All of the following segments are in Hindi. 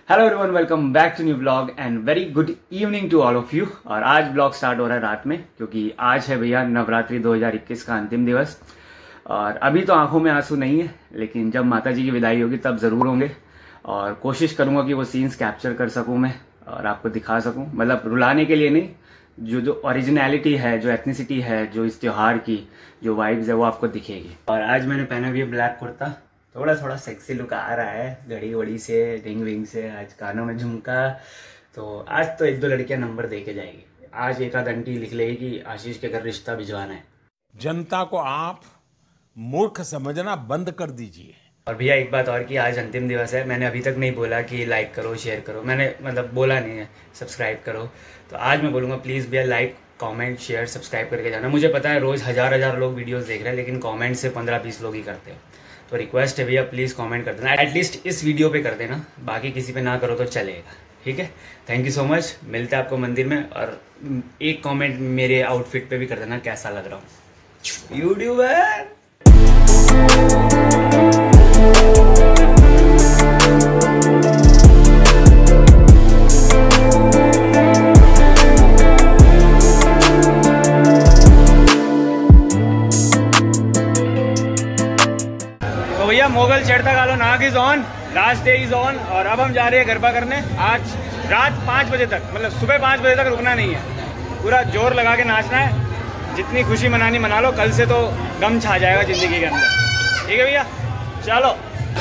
Hello everyone, welcome back to new blog and very good evening to all of you. और आज ब्लॉग स्टार्ट हो रहा है रात में, क्योंकि आज है भैया नवरात्रि 2021 का अंतिम दिवस। और अभी तो आंखों में आंसू नहीं है, लेकिन जब माता जी की विदाई होगी तब जरूर होंगे। और कोशिश करूंगा कि वो सीन्स कैप्चर कर सकूं मैं और आपको दिखा सकूं, मतलब रुलाने के लिए नहीं, जो ओरिजिनलिटी है, जो एथनिसिटी है, जो इस त्योहार की जो वाइब्स है वो आपको दिखेगी। और आज मैंने पहना भी है ब्लैक कुर्ता, थोड़ा सेक्सी लुक आ रहा है, घड़ी वड़ी से, रिंग विंग से, आज कानों में झुमका। तो आज तो एक दो लड़कियां नंबर दे के जाएगी। आज एक आध आंटी लिख लेगी कि आशीष के घर रिश्ता भिजवाना है। जनता को आप मूर्ख समझना बंद कर दीजिए। और भैया एक बात और कि आज अंतिम दिवस है, मैंने अभी तक नहीं बोला कि लाइक करो, शेयर करो, मैंने मतलब बोला नहीं है सब्सक्राइब करो। तो आज मैं बोलूँगा प्लीज़ भैया लाइक, कमेंट, शेयर, सब्सक्राइब करके जाना। मुझे पता है रोज़ हजार लोग वीडियोस देख रहे हैं, लेकिन कमेंट से 15-20 लोग ही करते हैं। तो रिक्वेस्ट है भैया प्लीज़ कमेंट कर देना, एटलीस्ट इस वीडियो पे कर देना, बाकी किसी पे ना करो तो चलेगा, ठीक है। थैंक यू सो मच, मिलते हैं आपको मंदिर में। और एक कमेंट मेरे आउटफिट पे भी कर देना कैसा लग रहा हूँ यूट्यूबर। भैया मोगल चढ़ता गालो नाग is on, last day is on. और अब हम जा रहे हैं गरबा करने। आज रात 5 बजे तक, मतलब सुबह 5 बजे तक रुकना नहीं है, पूरा जोर लगा के नाचना है। जितनी खुशी मनानी मना लो, कल से तो गम छा जाएगा जिंदगी के अंदर, ठीक है भैया। चलो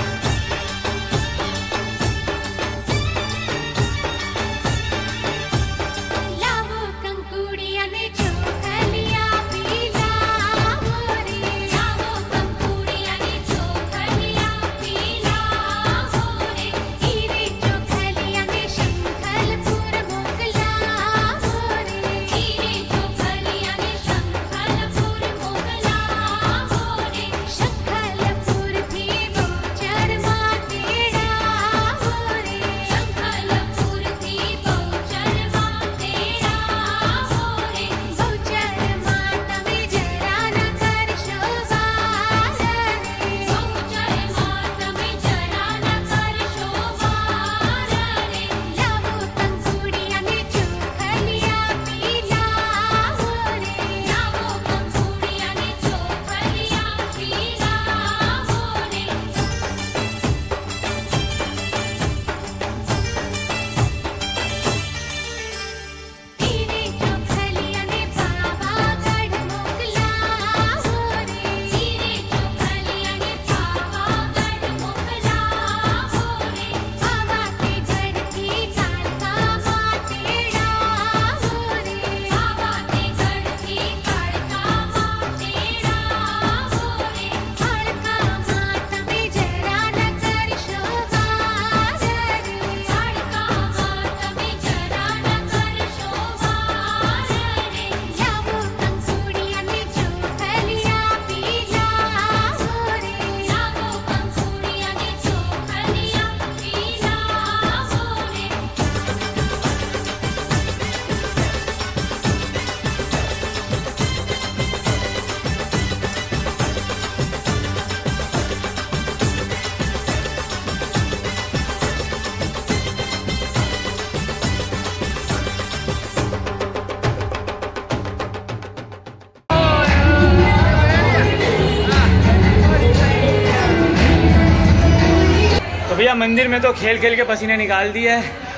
भैया मंदिर में तो खेल खेल के पसीने निकाल दिए।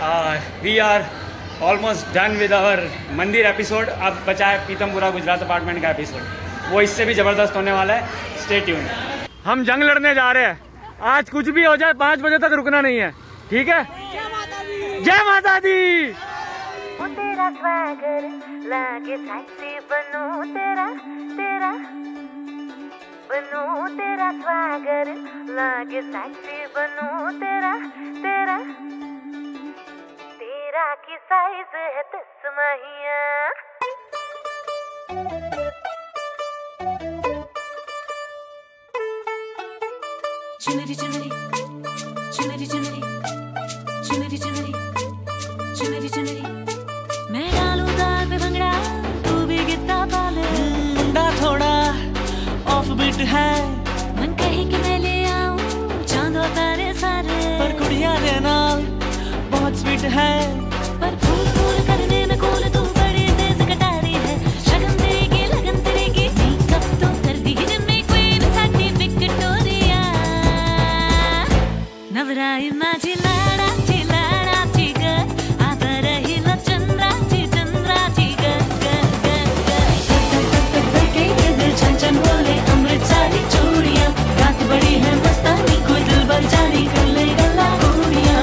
We are almost done with our mandir episode. अब बचा है पीतमपुरा गुजरात अपार्टमेंट का एपिसोड, वो इससे भी ज़बरदस्त होने वाला है। Stay tune. हम जंग लड़ने जा रहे हैं आज, कुछ भी हो जाए 5 बजे तक रुकना नहीं है, ठीक है। जय माता दी। तेरा स्वैगर लागे सेक्सी, बनूं तेरा स्वैगर लागे सेक्सी, बनूं तेरा की साइज है 10 महिया। चुनरी चुनरी चुनरी चुनरी चुनरी चुनरी चुनरी चुनरी, मैं डालूं ताल पे भंगड़ा, तू भी गिरता पाले। मुंडा थोड़ा ऑफ बीट है, मन कहे कि मैं ले आऊं चांद और तारे सारे, पर कुड़िया रे नाल स्वीट है, पर फूल फूल करने में कूल तू बड़ी तेज कटारी है। शगन तेरी लगन तेरी मेकअप तो कर दी जिम्मी क्वीन साडी विक्टोरिया। नवराई माझी लाडाची लाडाची ग, आता राहिला चंद्राची चंद्राची ग ग ग ग। छन छन बोले अमृत सारी चूड़ियां, रात बड़ी है मस्तानी कोई दिल भर जानी कर ले गला उड़ियां।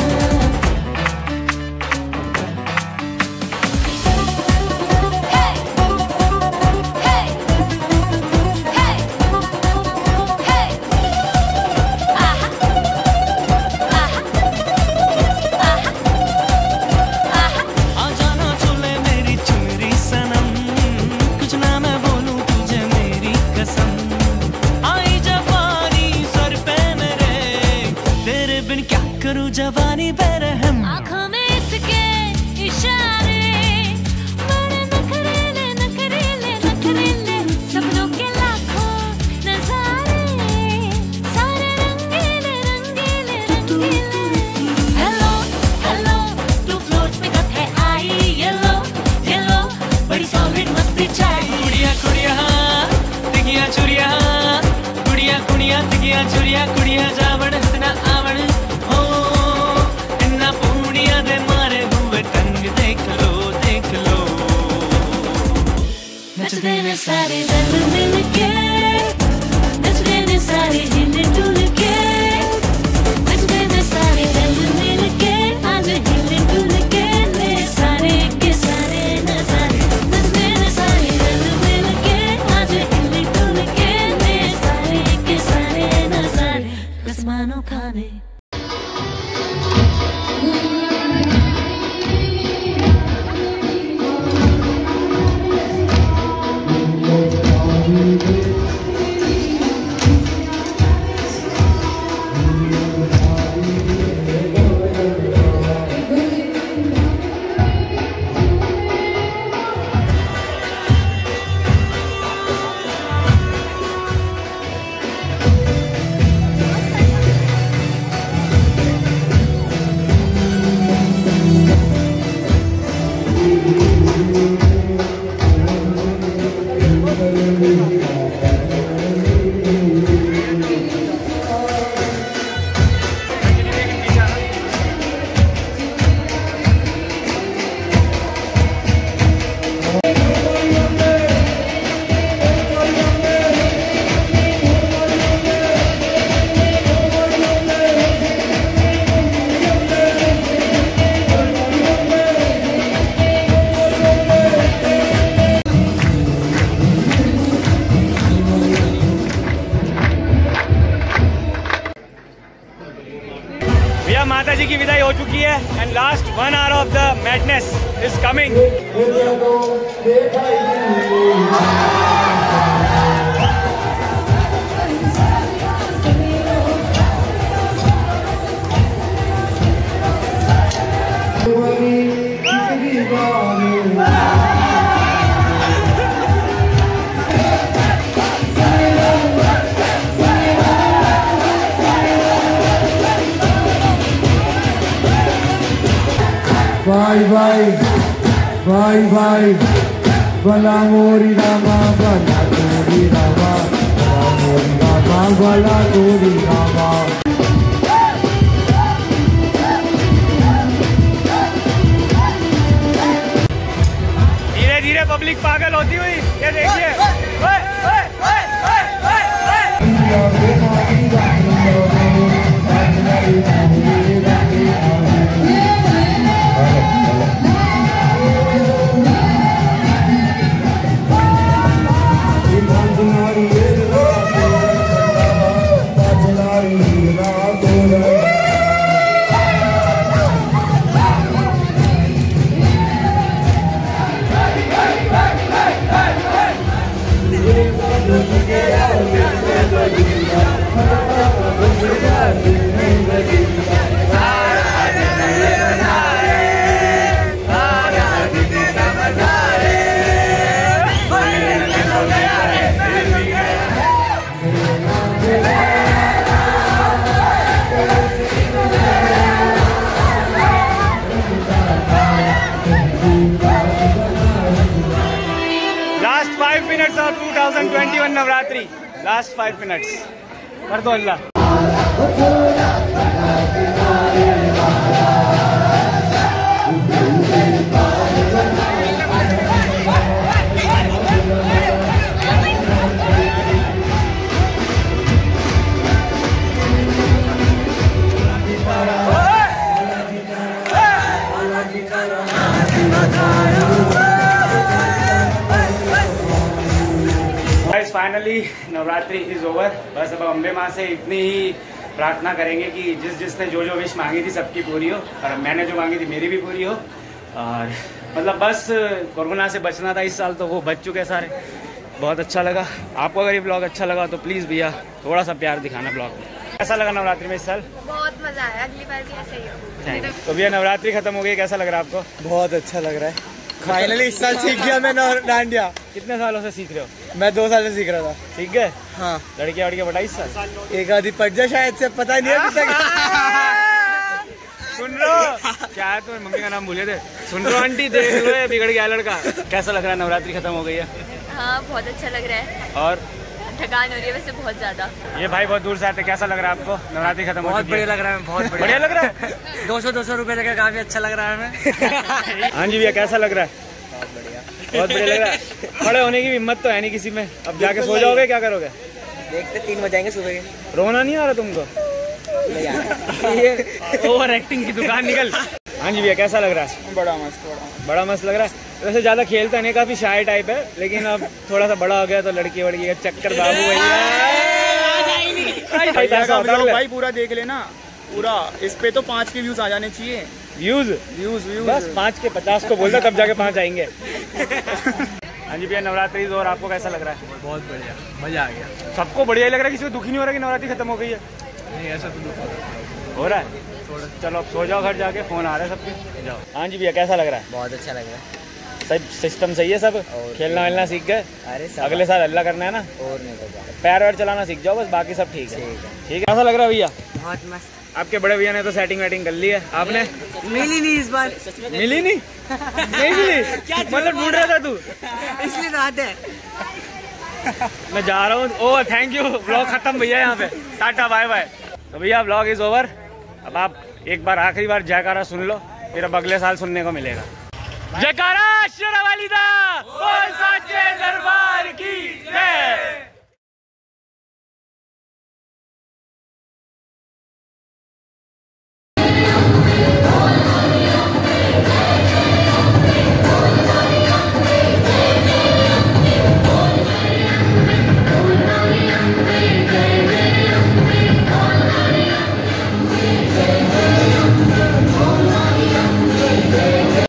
जवानी बेरहम आँखों में इसके इशारे, बड़े नखरेले नखरेले नखरेले, सपनों के लाखों नजारे, सारे रंगीले रंगीले रंगीले। हेलो हेलो टू फ्लोर्स पे कब है आई येलो येलो, बड़ी सॉलिड मस्ती चाय। कुड़िया कुड़िया तिगिया चुरिया, कुड़िया कुड़िया तिगिया चुरिया, कुड़िया जावड़ इतना आवड़ नचते ने सारे दल मिल के, नचते ने सारे हिल डुल के, नचते ने सारे दल मिल के, आज हिल डुल के ने सारे के सारे नजारे। नचते ने सारे दल मिल के, आज हिल डुल के ने सारे के सारे नजारे, आसमानों खाने। माता जी की विदाई हो चुकी है and last 1 hour of the madness is coming. Bye bye, bye bye, bala mori rama, bala mori rama, bala mori rama, bala mori rama. धीरे धीरे पब्लिक पागल होती हुई ये देखिए। 5 minutes of 2021 Navratri, last 5 minutes कर दो अल्लाह। Finally Navratri is over. बस अब अम्बे माँ से इतनी ही प्रार्थना करेंगे कि जिसने जो विश मांगी थी सबकी पूरी हो, और मैंने जो मांगी थी मेरी भी पूरी हो। और मतलब बस कोरोना से बचना था इस साल, तो वो बच चुके सारे। बहुत अच्छा लगा। आपको अगर ये ब्लॉग अच्छा लगा तो प्लीज़ भैया थोड़ा सा प्यार दिखाना ब्लॉग में। कैसा लगा नवरात्रि में इस साल? बहुत मजा आया, अगली बार भी ऐसे ही हो। तो भैया नवरात्रि खत्म हो गई, कैसा लग रहा है आपको? बहुत अच्छा लग रहा है। फाइनली इस साल सीख गया मैं डांडिया। कितने सालों से सीख रहे हो? मैं 2 साल से सीख रहा था। सीख गए? हाँ। लड़कियाँ वड़कियाँ बताई इस साल? एक आधी पट जाए शायद से, पता ही नहीं है अभी तक। सुन लो क्या है, तुम्हें मम्मी का नाम भूले थे। सुन लो आंटी, देख लो ये बिगड़ गया लड़का। कैसा लग रहा है? नवरात्रि खत्म हो गई है। हाँ बहुत अच्छा लग रहा है, और थकान हो रही है वैसे बहुत ज्यादा। ये भाई बहुत दूर से आते, कैसा लग रहा है आपको? नवरात्रि खत्म हो बहुत चुकी बढ़िया है। लग रहा है, बहुत बढ़िया लग रहा है। 200 रुपए लगे, काफी अच्छा लग रहा है हमें। हाँ जी भैया कैसा लग रहा है? बहुत बढ़िया लग रहा है। खड़े होने की हिम्मत तो है नहीं किसी में। अब जाके सो जाओगे, क्या करोगे? देखते 3 बजाएंगे सुबह के। रोना नहीं आ रहा तुमको? ओवर एक्टिंग की दुकान निकल। हाँ जी भैया कैसा लग रहा है? बड़ा मस्त लग रहा है। वैसे ज्यादा खेलता नहीं, काफी शाय टाइप है, लेकिन अब थोड़ा सा बड़ा हो गया तो लड़की वड़की का चक्कर बाबू भाई पूरा देख लेना पूरा। इस पे तो 5 के व्यूज आ जाने चाहिए। व्यूज बस 5 के 50 को बोलता, तब जाके 5 आएंगे। हाँ जी भैया नवरात्रि और आपको कैसा लग रहा है? बहुत बढ़िया, मजा आ गया। सबको बढ़िया ही लग रहा है, किसी को दुखी नहीं हो रहा कि नवरात्रि खत्म हो गई है? नहीं ऐसा तो दुख हो रहा है। चलो अब सो जाओ घर जाके, फोन आ रहा है सबके, जाओ। हाँ जी भैया कैसा लग रहा है? बहुत अच्छा लग रहा है। सब सिस्टम सही है, सब खेलना वेलना सीख गए? अरे अगले साल अल्लाह करना है ना, और नहीं होगा। पैर वैर चलाना सीख जाओ, बस बाकी सब ठीक है। ठीक है कैसा लग रहा है भैया? बहुत मस्त। आपके बड़े भैया ने तो सेटिंग वेटिंग कर ली है, आपने? मिली नहीं इस बार। मिली नहीं? नहीं मिली? मतलब ढूंढ रहा था तू? इसलिए तो आते हैं। मैं जा रहा हूँ। ओह थैंक यू, ब्लॉग खत्म भैया यहाँ पे, टाटा बाय बाय। तो भैया ब्लॉग इज ओवर। अब आप एक बार आखिरी बार जयकारा सुन लो, फिर अब अगले साल सुनने को मिलेगा। जयकारा शेरा वाली दा, बोल साचे दरबार की जय।